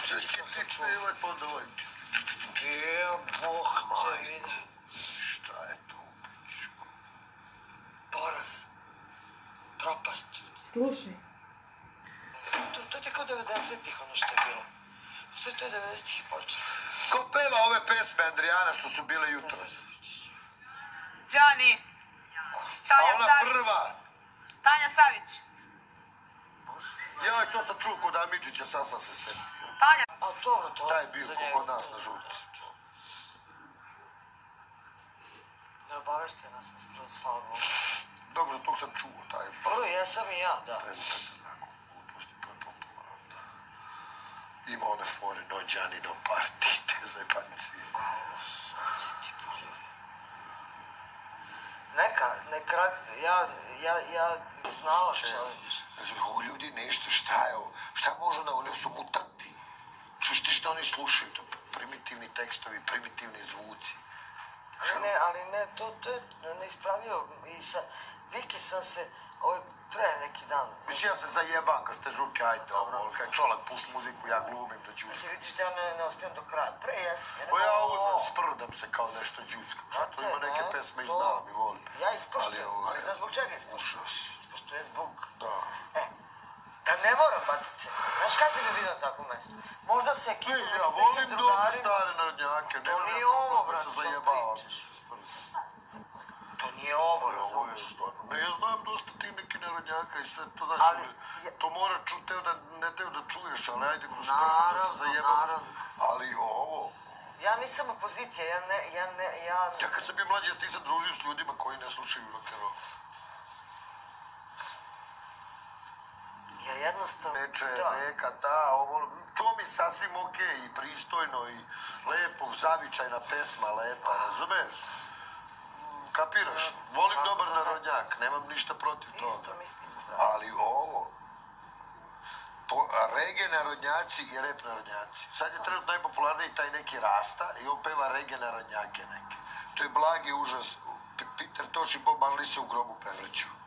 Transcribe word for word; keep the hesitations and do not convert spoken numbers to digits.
Će ti čuvat po dođu. Gdje, Bog te vidi. Šta je to, pičko? Poraz. Propast. Slušaj. To, to ti kao devedesetih ono što je bilo. Što je to devedesetih i počeo? Ko peva ove pesme Andrijana što su bile jutros? Đani. A Tanja ona Savić. prva. Tanja Savić. Ja, to sam čuo kod Amidžića, sad sam se setio. Tanja. A dobro, to... Taj je bio kod nas na žurci. Neobaveštena sam skroz, hvala Bogu. Dobro, tog sam čuo, taj je... Prvo, jesam i ja, da. Taj je onako gluposti, pa je popularan, da. Ima one fore, no Đani, no party, te zajebancije. Alo, sad ti bolje. Neka, neka, ja, ja, ja znala čovječ. Ovo ljudi nešto, šta je ovo? Šta može da, oni su mutanti. Čuš ti šta oni slušaju, to primitivni tekstovi, primitivni zvuci. Ali ne, ali ne, to, to je neispravio i sa Viki sam se, ovaj, pre neki dan. Mislim, ja se zajebam kad ste žurke, ajde, ovo, kad čolak pusti muziku, ja glumim da džuskam. Mislim, vidiš da ja ne, ne ostajem do kraja. Pre jesam. Ja ne Pa ja mogu ovo. uzmem, sprdam se kao nešto džuskam. Zato ima neke ne, pesme i to- znam i volim. Ja ispoštujem, ovo ali je- znaš zbog čega ispoštujem? Užas. Ispoštujem zbog... Da. E, da ne moram batiti se. Znaš kako bi vidio na takvom mestu? Možda se Ne, kitu ja volim dobre stare narodnjake, To nema nije nema ovo, problema, brate, se što zajebavam, pričaš. se sprdam. To nije ovo, Ovo je razumiješ? stvarno. Ne, ja znam dosta ti neki narodnjaka i sve to, znaš, Ali, je- to mora ču, teo da, ne teo da čuješ, ali ajde kroz Naravno, prvo da se zajebam. naravno. Ali ovo, Ja nisam opozicija, ja ne, ja ne, ja... ja kad sam bio mlađi, ja se nisam družio s ljudima koji ne slušaju rock'n'roll. Ja jednostavno... Neče, da. reka, ta, ovo, to mi sasvim okej i pristojno i lepo, zavičajna pesma, lepa, razumeš? Kapiraš? Volim dobar narodnjak, nemam ništa protiv Isto toga. mislim, brate. Ali ovo, po, reggae narodnjaci i rap narodnjaci. Sad je trenutno najpopularniji taj neki Rasta i on peva reggae narodnjake neke. To je blagi užas. Peter Tosh i Bob Marley se u grobu prevrću.